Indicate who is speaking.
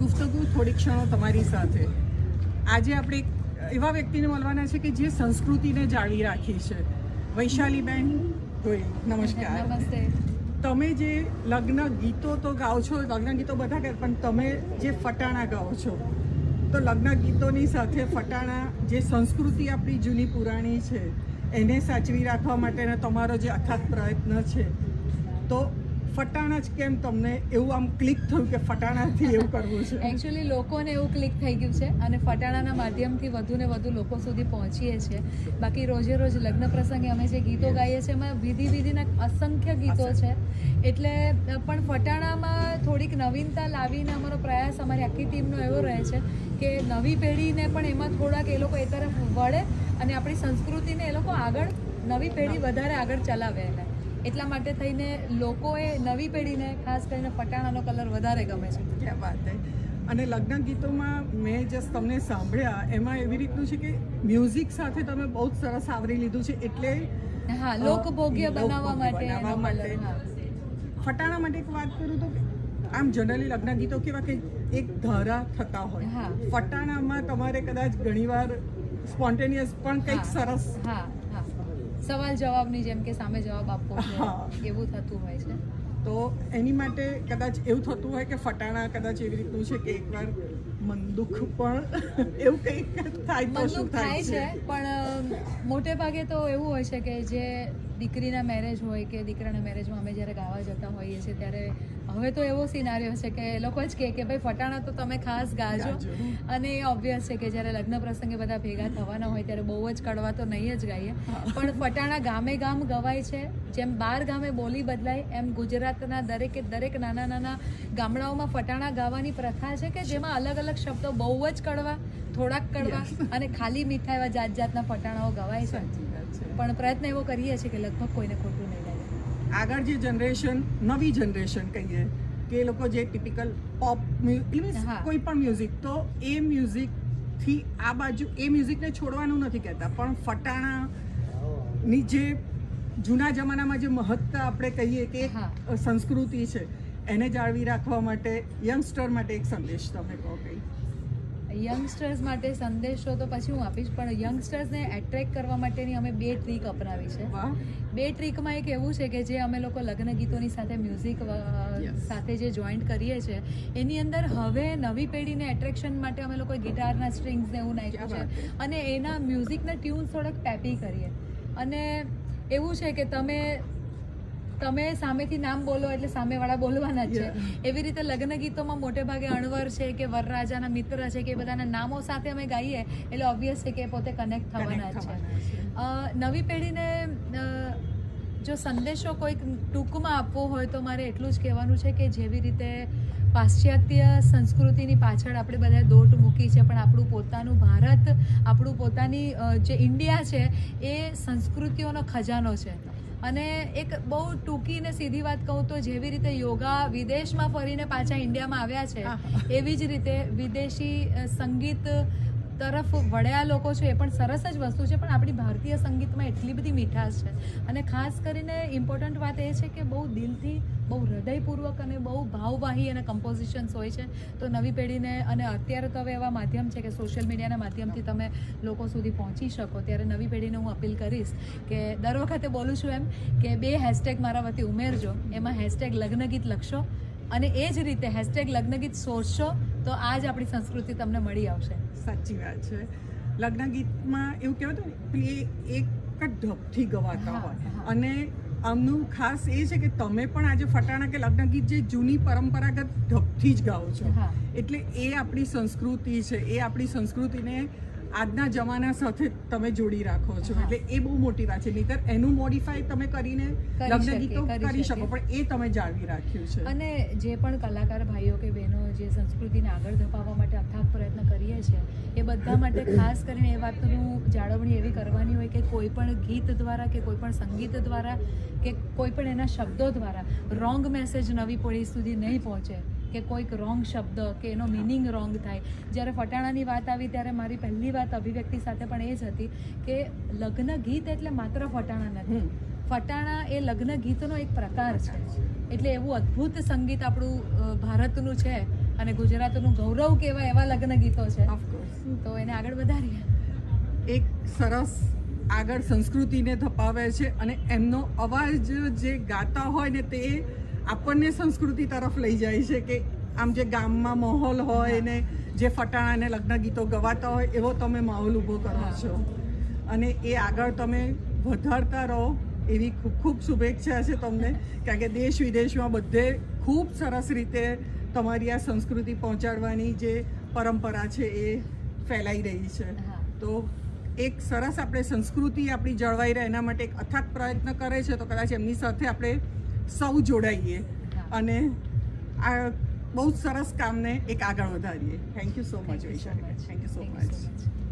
Speaker 1: ગુફ્તગુ થોડી ક્ષણો તમારી સાથે. આજે આપણે એવા વ્યક્તિને મળવાના છે કે જે સંસ્કૃતિને જાળવી રાખી છે. વૈશાલીબેન ગોહિલ, નમસ્કાર.
Speaker 2: નમસ્તે.
Speaker 1: તમે જે લગ્ન ગીતો તો ગાઓ છો, લગ્ન ગીતો બધા ગાય, પણ તમે જે ફટાણા ગાઓ છો, તો લગ્ન ગીતોની સાથે ફટાણા જે સંસ્કૃતિ આપણી જૂની પુરાણી છે એને સાચવી રાખવા માટેનો તમારો જે અથાગ પ્રયત્ન છે, તો ફટાણા જ કેમ તમને એવું આમ ક્લિક થયું કે ફટાણાથી એવું કરવું છે?
Speaker 2: એકચ્યુઅલી લોકોને એવું ક્લિક થઈ ગયું છે અને ફટાણાના માધ્યમથી વધુ ને વધુ લોકો સુધી પહોંચીએ છીએ. બાકી રોજે રોજ લગ્ન પ્રસંગે અમે જે ગીતો ગાઈએ છીએ એમાં વિધિના અસંખ્ય ગીતો છે, એટલે પણ ફટાણામાં થોડીક નવીનતા લાવીને અમારો પ્રયાસ અમારી આખી ટીમનો એવો રહે છે કે નવી પેઢીને પણ એમાં થોડાક એ લોકો એ તરફ વળે અને આપણી સંસ્કૃતિને એ લોકો આગળ નવી પેઢી વધારે આગળ ચલાવે. એટલા માટે થઈને લોકોએ નવી પેઢીને ખાસ કરીને ફટાણાનો કલર વધારે ગમે છે.
Speaker 1: ક્યાં વાત હે. અને લગ્ન ગીતોમાં મેં જસ્ટ તમને સાંભળ્યા એમાં એવી રીતનું છે કે મ્યુઝિક સાથે તમે બહુ જ સરસ આવરી લીધું છે, એટલે
Speaker 2: હા, લોકભોગ્ય બનાવવા માટે.
Speaker 1: ફટાણા માટે એક વાત કરું તો આમ જનરલી લગ્ન ગીતો કેવા કે એક ધારા થતા હોય, ફટાણામાં તમારે કદાચ ઘણીવાર સ્પોન્ટેનિયસ પણ કંઈક સરસ
Speaker 2: સવાલ જવાબની જેમ કે સામે જવાબ આપવો છે, એવું થતું હોય છે.
Speaker 1: તો એની માટે કદાચ એવું થતું હોય કે ફટાણા કદાચ એવી રીતનું છે કે એકવાર મનદુખ પણ એવું કંઈક થાય તો શું થાય છે?
Speaker 2: પણ મોટે ભાગે તો એવું હોય છે કે જે દીકરીના મેરેજ હોય કે દીકરાના મેરેજમાં અમે જ્યારે ગાવા જતા હોઈએ છીએ ત્યારે હવે તો એવો સિનારિયો છે કે એ લોકો જ કે ભાઈ ફટાણા તો તમે ખાસ ગાજો. અને એ ઓબ્વિયસ છે કે જ્યારે લગ્ન પ્રસંગે બધા ભેગા થવાના હોય ત્યારે બહુ જ કડવા તો નહીં જ ગાઈએ, પણ ફટાણા ગામે ગામ ગવાય છે. જેમ 12 ગામે બોલી બદલાય એમ ગુજરાતના દરેક નાના નાના ગામડાઓમાં ફટાણા ગાવાની પ્રથા છે કે જેમાં અલગ અલગ શબ્દો બહુ જ કડવા, થોડાક કડવા અને ખાલી મીઠા એવા જાતના ફટાણાઓ ગવાય છે. પણ પ્રયત્ન એવો કરીએ છીએ કે લગભગ કોઈને ખોટું નહીં લાગે.
Speaker 1: આગળ જે જનરેશન, નવી જનરેશન કહીએ કે એ લોકો જે ટિપિકલ પોપ કોઈ પણ મ્યુઝિક, તો એ મ્યુઝિકથી આ બાજુ એ મ્યુઝિકને છોડવાનું નથી કહેતા, પણ ફટાણાની જે જૂના જમાનામાં જે મહત્તા આપણે કહીએ કે સંસ્કૃતિ છે એને જાળવી રાખવા માટે યંગસ્ટર માટે એક સંદેશ તમે કહો. કંઈ
Speaker 2: યંગસ્ટર્સ માટે સંદેશો તો પછી હું આપીશ, પણ યંગસ્ટર્સને એટ્રેક્ટ કરવા માટેની અમે 2 ટ્રીક અપનાવી છે. 2 ટ્રીકમાં એક એવું છે કે જે અમે લોકો લગ્ન ગીતોની સાથે મ્યુઝિક સાથે જે જોઈન્ટ કરીએ છીએ એની અંદર હવે નવી પેઢીને એટ્રેક્શન માટે અમે લોકો ગિટારના સ્ટ્રિંગ્સને એવું નાખ્યું છે અને એના મ્યુઝિકના ટ્યુન્સ થોડાક પેપી કરીએ. અને એવું છે કે તમે સામેથી નામ બોલો એટલે સામેવાળા બોલવાના જ છે. એવી રીતે લગ્ન ગીતોમાં મોટે ભાગે અણવર છે કે વરરાજાના મિત્ર છે કે બધાના નામો સાથે અમે ગાઈએ એટલે ઓબ્વિયસ છે કે પોતે કનેક્ટ થવાના જ છે. નવી પેઢીને જો સંદેશો કોઈક ટૂંકમાં આપવો હોય તો મારે એટલું જ કહેવાનું છે કે જેવી રીતે પાશ્ચાત્ય સંસ્કૃતિની પાછળ આપણે બધા દોટ મૂકી છે, પણ આપણું પોતાનું ભારત, આપણું પોતાની જે ઇન્ડિયા છે એ સંસ્કૃતિઓનો ખજાનો છે. અને એક બહુ ટૂંકી ને સીધી વાત કહું તો જેવી રીતે યોગા વિદેશમાં ફરીને પાછા ઇન્ડિયામાં આવ્યા છે એવી જ રીતે વિદેશી સંગીત તરફ વળ્યા લોકો છે એ પણ સરસ જ વસ્તુ છે, પણ આપણી ભારતીય સંગીતમાં એટલી બધી મીઠાશ છે. અને ખાસ કરીને ઇમ્પોર્ટન્ટ વાત એ છે કે બહુ દિલથી, બહુ હૃદયપૂર્વક અને બહુ ભાવવાહી અને કમ્પોઝિશન્સ હોય છે. તો નવી પેઢીને, અને અત્યારે તો હવે એવા માધ્યમ છે કે સોશિયલ મીડિયાના માધ્યમથી તમે લોકો સુધી પહોંચી શકો, ત્યારે નવી પેઢીને હું અપીલ કરીશ કે દર વખતે બોલું છું એમ કે 2 હેશટેગ મારા વતી ઉમેરજો. એમાં હેશટેગ લગ્ન ગીત લખશો અને એ જ રીતે હેશટેગ લગ્ન ગીત શોધશો તો આ જ આપણી સંસ્કૃતિ તમને મળી આવશે.
Speaker 1: સાચી વાત છે. લગ્ન ગીતમાં એવું કહેવાતું ને એક જ ઢબથી ગવાતા હોય, અને આમનું ખાસ એ છે કે તમે પણ આજે ફટાણા કે લગ્ન ગીત જે જૂની પરંપરાગત ઢબથી જ ગાઓ છો, એટલે એ આપણી સંસ્કૃતિ છે, એ આપણી સંસ્કૃતિને આજના જમાના સાથે તમે જોડી રાખો છો, એટલે એ બહુ મોટી વાત છે. નહીંતર એનું મોડિફાઈ તમે કરીને લગ્ન ગીતો કરી શકો, પણ એ તમે જાળવી રાખ્યું છે.
Speaker 2: અને જે પણ કલાકાર ભાઈઓ કે બહેનો જે સંસ્કૃતિને આગળ ધપાવવા માટે અથાગ પ્રયત્ન કરીએ છીએ એ બધા માટે ખાસ કરીને એ વાતનું જાળવણી એવી કરવાની હોય કે કોઈ પણ ગીત દ્વારા કે કોઈ પણ સંગીત દ્વારા કે કોઈ પણ એના શબ્દો દ્વારા રોંગ મેસેજ નવી પેઢી સુધી નહીં પહોંચે, કે કોઈક રોંગ શબ્દ કે એનો મિનિંગ રોંગ થાય. જ્યારે ફટાણાની વાત આવી ત્યારે મારી પહેલી વાત અભિવ્યક્તિ સાથે પણ એ જ હતી કે લગ્ન ગીત એટલે માત્ર ફટાણા નથી, ફટાણા એ લગ્ન ગીતનો એક પ્રકાર છે. એટલે એવું અદ્ભુત સંગીત આપણું ભારતનું છે અને ગુજરાતનું ગૌરવ કહેવાય એવા લગ્ન ગીતો છે,
Speaker 1: ઓફકોર્સ
Speaker 2: તો એને આગળ વધારીએ.
Speaker 1: એક સરસ આગળ સંસ્કૃતિને ધપાવે છે અને એમનો અવાજ જે ગાતા હોય ને તે આપણને સંસ્કૃતિ તરફ લઈ જાય છે કે આમ જે ગામમાં માહોલ હોય ને જે ફટાણા અને લગ્ન ગીતો ગવાતા હોય એવો તમે માહોલ ઊભો કરો છો અને એ આગળ તમે વધારતા રહો એવી ખૂબ ખૂબ શુભેચ્છા છે તમને, કારણ કે દેશ વિદેશમાં બધે ખૂબ સરસ રીતે તમારી આ સંસ્કૃતિ પહોંચાડવાની જે પરંપરા છે એ ફેલાઈ રહી છે. તો એક સરસ આપણે સંસ્કૃતિ આપણી જળવાઈ રહે એના માટે એક અથાગ પ્રયત્ન કરે છે, તો કદાચ એમની સાથે આપણે સૌ જોડાઈએ અને આ બહુ સરસ કામને એક આગળ વધારીએ. Thank you so much Vaishali, thank you so much.